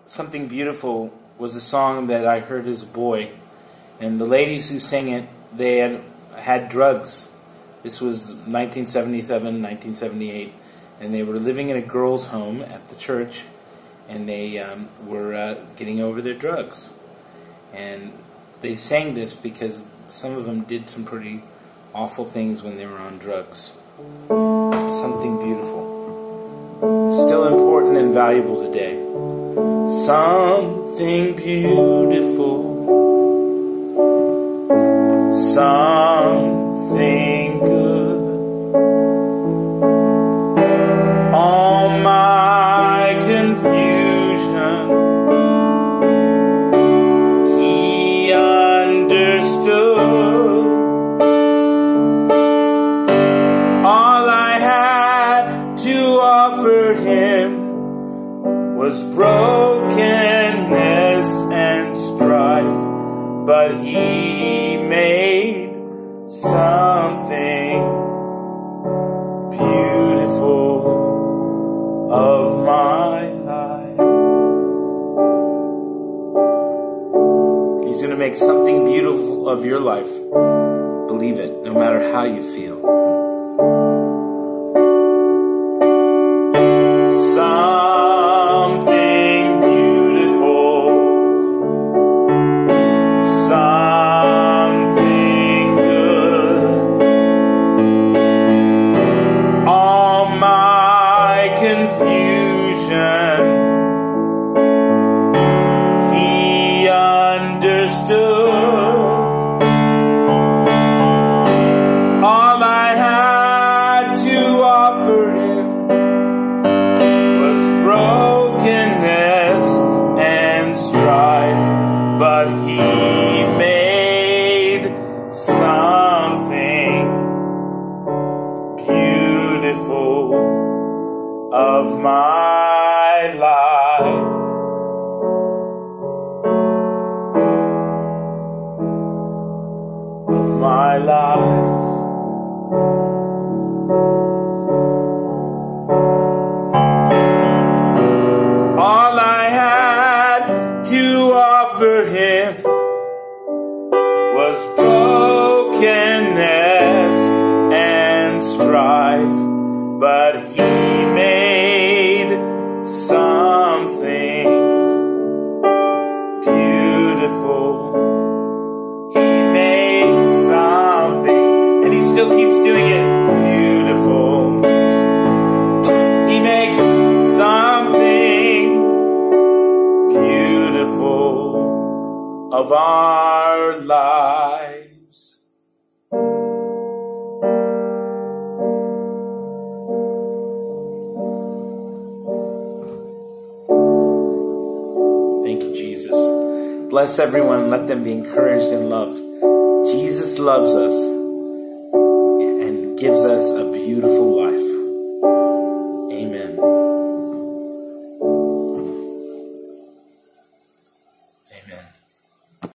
Something Beautiful was a song that I heard as a boy, and the ladies who sang it, they had drugs. This was 1977, 1978, and they were living in a girls' home at the church, and they were getting over their drugs. And they sang this because some of them did some pretty awful things when they were on drugs. Something Beautiful. It's still important and valuable today. Something beautiful, something good. All my confusion, he understood. All I had to offer him was brokenness and strife, but he made something beautiful of my life. He's going to make something beautiful of your life. Believe it, no matter how you feel. But he made something beautiful of my life. Of my life. All I had to offer him was brokenness and strife, but he made something beautiful. He made something, and he still keeps doing it, beautiful. He makes something beautiful of our lives. Thank you, Jesus. Bless everyone. Let them be encouraged and loved. Jesus loves us and gives us a beautiful life.